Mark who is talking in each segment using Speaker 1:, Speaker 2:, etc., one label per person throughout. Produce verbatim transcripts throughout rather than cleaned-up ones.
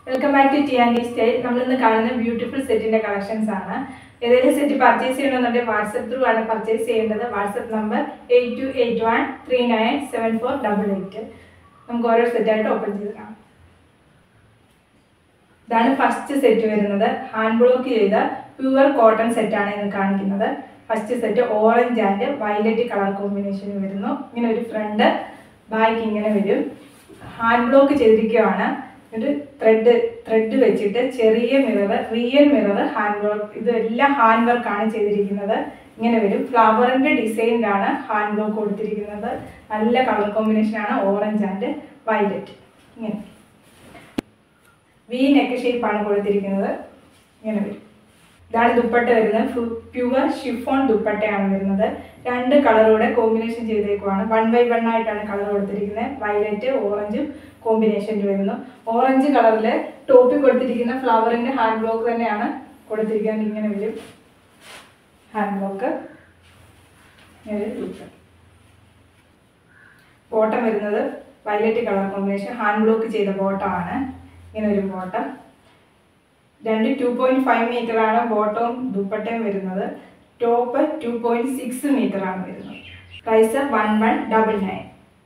Speaker 1: Welcome back to T and D Style. We will see a beautiful set in the collections. If you set purchase WhatsApp through purchase WhatsApp number eight two eight one three nine seven four eight eight. We will set open this. This first set hand block pure cotton set. First set orange and violet color combination. This is front back hand block thread thread വെച്ചിട്ട് ചെറിയ mirror real mirror hand work ഇതെല്ലാം hand work ആണ് ചെയ്തിരിക്കുന്നത് ഇങ്ങനെ വരും ഫ്ലവറിന്റെ ഡിസൈനിലാണ് hand block കൊടുത്തിരിക്കുന്നത് നല്ല colour combination ആണ് ഓറഞ്ച് ആൻഡ് വയലറ്റ് ഇങ്ങനെ വി നെക്ക് ഷേപ്പ് ആണ് കൊടുത്തിരിക്കുന്നത് ഇങ്ങനെ വരും ഇതാണ് ദുപ്പട്ട വരുന്നത് പ്യുവർ ഷിഫോൺ ദുപ്പട്ടയാണ് വരുന്നത് രണ്ട് കളറോടെ കോമ്പിനേഷൻ ചെയ്തേക്കുവാണ് വൺ ബൈ വൺ ആയിട്ടാണ് കളർ കൊടുത്തിരിക്കുന്നത് വയലറ്റ് ഓറഞ്ചും കോമ്പിനേഷനിൽ വരുന്നു ഓറഞ്ച് കളറിൽ ടോപ്പിൽ കൊടുത്തിരിക്കുന്ന ഫ്ലവറിന്റെ ഹാൻഡ് ബ്ലോക്ക് തന്നെയാണ് കൊടുത്തിരിക്കുന്നത് ഇങ്ങനെ വരും ഹാൻഡ് ബ്ലോക്ക് ബോട്ടം വരുന്നത് violet colour combination hand block ചെയ്ത ബോട്ടമാണ് ഇങ്ങനെ ഒരു ബോട്ടം രണ്ട് ടു പോയിന്റ് ഫൈവ് മീറ്റർ ആണ് ബോട്ടവും ദുപ്പട്ടയും വരുന്നത് top two point six metre ആണ് വരുന്നത് price one one double nine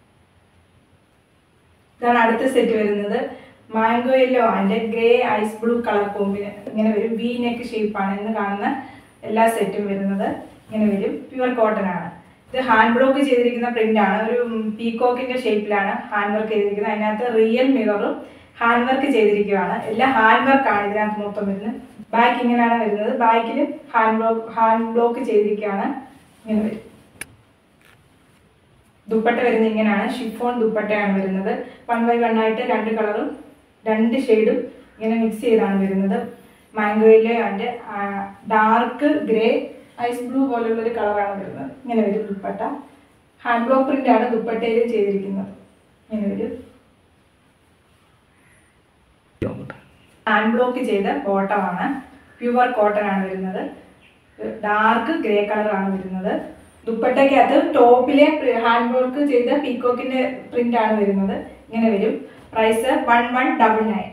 Speaker 1: ഇതാണ് അടുത്ത സെറ്റ് വരുന്നത് mango yellow and grey ice blue colour combination ഇങ്ങനെ വരും വി നെക്ക് ഷേപ്പാണ് ഇന്ന് കാണുന്ന എല്ലാ സെറ്റും വരുന്നത് ഇങ്ങനെ വരും പ്യുവർ കോട്ടൺ ആണ് ഇത് ഹാൻഡ് ബ്ലോക്ക് ചെയ്തിരിക്കുന്ന പ്രിന്റ് ആണ് ഒരു പീകോക്കിന്റെ ഷേപ്പിലാണ് ഹാൻഡ് വർക്ക് ചെയ്തിരിക്കുന്നത് അതിനകത്ത് റിയൽ മിററും ഹാൻഡ് വർക്ക് ചെയ്തിരിക്കുകയാണ് എല്ലാം ഹാൻഡ് വർക്ക് ആണ് ഇതിനകത്ത് മൊത്തം വരുന്നത് ബാക്ക് ഇങ്ങനെയാണ് വരുന്നത് ബാക്കിൽ ഹാൻഡ് ബ്ലോക്ക് ഹാൻഡ് ബ്ലോക്ക് ചെയ്തിരിക്കുകയാണ് ഇങ്ങനെ വരും ദുപ്പട്ട വരുന്നത് ഇങ്ങനെയാണ് ഷിഫോൺ ദുപ്പട്ടയാണ് വരുന്നത് വൺ ബൈ വൺ ആയിട്ട് രണ്ട് കളറും രണ്ട് ഷെയ്ഡും ഇങ്ങനെ മിക്സ് ചെയ്താണ് വരുന്നത് മാംഗോയിലെ and dark grey ice blue പോലുള്ളൊരു കളറാണ് വരുന്നത് ഇങ്ങനെ വരും ദുപ്പട്ട ഹാൻഡ് ബ്ലോക്ക് പ്രിന്റ് ആണ് ദുപ്പട്ടയിലും ചെയ്തിരിക്കുന്നത് ഇങ്ങനെ വരും ഹാൻഡ് ബ്ലോക്ക് ചെയ്ത ബോട്ടമാണ് പ്യുവർ കോട്ടൺ ആണ് വരുന്നത് ഡാർക്ക് ഗ്രേ കളറാണ് വരുന്നത് ദുപ്പട്ടയ്ക്കകത്ത് ടോപ്പിലെ ഹാൻഡ് വർക്ക് ചെയ്ത പീകോക്കിന്റെ പ്രിന്റ് ആണ് വരുന്നത് ഇങ്ങനെ വരും price one one double nine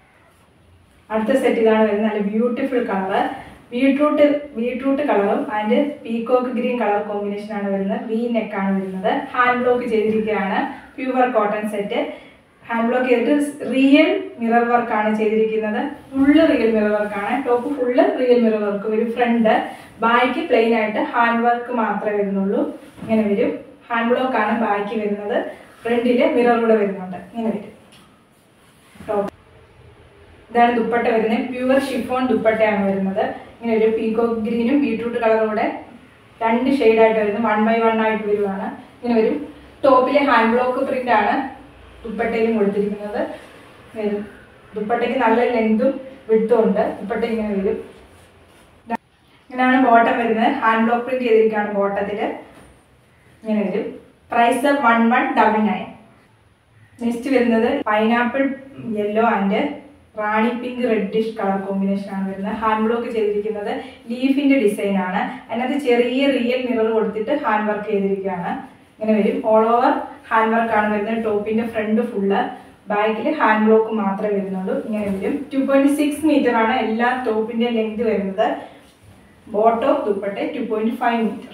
Speaker 1: അടുത്ത സെറ്റ് ഇതാണ് വരുന്നത് നല്ല ബ്യൂട്ടിഫുൾ കളറ് ബീട്രൂട്ട് ബീട്രൂട്ട് കളറും and peacock green colour combination ആണ് വരുന്നത് വി നെക്ക് ആണ് വരുന്നത് ഹാൻഡ് ബ്ലോക്ക് ചെയ്തിരിക്കുകയാണ് pure cotton set hand block ചെയ്തിട്ട് റിയൽ മിറർ വർക്ക് ആണ് ചെയ്തിരിക്കുന്നത് ഫുള്ള് റിയൽ മിറർ വർക്കാണ് top full real mirror work വരും ഫ്രണ്ട് ബാക്ക് പ്ലെയിൻ ആയിട്ട് ഹാൻഡ് വർക്ക് മാത്രമേ വരുന്നുള്ളൂ ഇങ്ങനെ വരും ഹാൻഡ് ബ്ലോക്ക് ആണ് ബാക്ക് വരുന്നത് ഫ്രണ്ടില് മിറർ കൂടെ വരുന്നുണ്ട് ഇങ്ങനെ വരും ടോപ്പ് ഇതാണ് ദുപ്പട്ട വരുന്നത് പ്യുവർ ഷിഫോൺ ദുപ്പട്ടയാണ് വരുന്നത് ഇങ്ങനെ ഒരു പീകോക്ക് ഗ്രീനും ബീട്രൂട്ട് കളറും കൂടെ രണ്ട് ഷെയ്ഡായിട്ട് വരുന്നു വൺ ബൈ വൺ ആയിട്ട് വരുവാണ് ഇങ്ങനെ വരും ടോപ്പിലെ ഹാൻഡ് ബ്ലോക്ക് പ്രിന്റ് ആണ് ദുപ്പട്ടയിലും കൊടുത്തിരിക്കുന്നത് വരും ദുപ്പട്ടയ്ക്ക് നല്ല ലെങ്തും വിഡ്ത്തും ഉണ്ട് ദുപ്പട്ട ഇങ്ങനെ വരും ഇങ്ങനെയാണ് ബോട്ടം വരുന്നത് ഹാൻഡ് ബ്ലോക്ക് പ്രിന്റ് ചെയ്തിരിക്കുകയാണ് ബോട്ടത്തിൽ ഇങ്ങനെ വരും price one one double nine next വരുന്നത് pineapple yellow and Rani pink reddish colour combination ആണ് വരുന്നത് ഹാൻഡ് ബ്ലോക്ക് ചെയ്തിരിക്കുന്നത് ലീഫിന്റെ ഡിസൈൻ ആണ് അതിനകത്ത് ചെറിയ റിയൽ മിറർ കൊടുത്തിട്ട് ഹാൻഡ് വർക്ക് ചെയ്തിരിക്കുകയാണ് ഇങ്ങനെ വരും ഓൾ ഓവർ ഹാൻഡ് വർക്ക് ആണ് വരുന്നത് ടോപ്പിന്റെ ഫ്രണ്ട് ഫുള്ള് ബാക്കിൽ ഹാൻഡ് ബ്ലോക്ക് മാത്രമേ വരുന്നുള്ളൂ ഇങ്ങനെ വരും ടു പോയിന്റ് സിക്സ് മീറ്റർ ആണ് എല്ലാ ടോപ്പിന്റെ ലെങ്ത് വരുന്നത് bottom dupatta two point five metre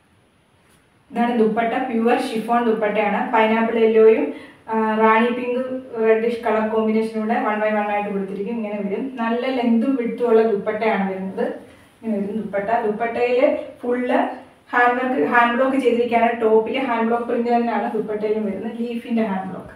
Speaker 1: ഇതാണ് ദുപ്പട്ട പ്യുവർ ഷിഫോൺ ദുപ്പട്ടയാണ് പൈനാപ്പിൾ യെല്ലോയും റാണി പിങ്ക് റെഡിഷ് കളർ കോമ്പിനേഷനൂടെ വൺ ബൈ വൺ ആയിട്ട് കൊടുത്തിരിക്കും ഇങ്ങനെ വരും നല്ല ലെങ്തും വിഡ്ത്തും ഉള്ള ദുപ്പട്ടയാണ് വരുന്നത് ഇങ്ങനെ വരും ദുപ്പട്ട ദുപ്പട്ടയിൽ full hand work hand block ചെയ്തിരിക്കുകയാണ് ടോപ്പിൽ ഹാൻഡ് ബ്ലോക്ക് പ്രിന്റ് തന്നെയാണ് ദുപ്പട്ടയിലും വരുന്നത് ലീഫിന്റെ ഹാൻഡ് ബ്ലോക്ക്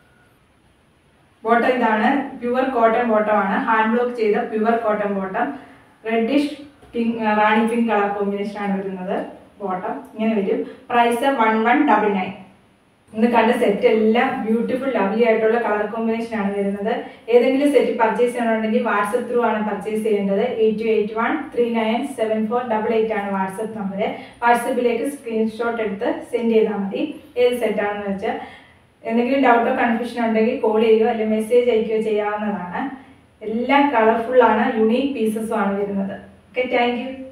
Speaker 1: ബോട്ടം ഇതാണ് പ്യുവർ കോട്ടൺ ബോട്ടമാണ് ഹാൻഡ് ബ്ലോക്ക് ചെയ്ത pure cotton bottom reddish pink Rani pink colour combination ആണ് വരുന്നത് ബോട്ടം ഇങ്ങനെ വരും price one one double nine ഇന്ന് കണ്ട സെറ്റ് എല്ലാം ബ്യൂട്ടിഫുൾ ലവ്ലി ആയിട്ടുള്ള കളർ കോമ്പിനേഷൻ ആണ് വരുന്നത് ഏതെങ്കിലും സെറ്റ് പർച്ചേസ് ചെയ്യണമെന്നുണ്ടെങ്കിൽ വാട്സപ്പ് ത്രൂ ആണ് പർച്ചേസ് ചെയ്യേണ്ടത് eight to eight one three nine seven four double eight ആണ് വാട്സപ്പ് നമ്പർ വാട്സപ്പിലേക്ക് സ്ക്രീൻഷോട്ട് എടുത്ത് സെൻഡ് ചെയ്താൽ മതി ഏത് സെറ്റാണെന്ന് വെച്ചാൽ എന്തെങ്കിലും ഡൗട്ടോ കൺഫ്യൂഷൻ ഉണ്ടെങ്കിൽ കോൾ ചെയ്യുകയോ അല്ലെങ്കിൽ മെസ്സേജ് അയക്കുകയോ ചെയ്യാവുന്നതാണ് എല്ലാം കളർഫുൾ ആണ് യുണീക്ക് പീസസും ആണ് വരുന്നത് ഓക്കെ താങ്ക് യു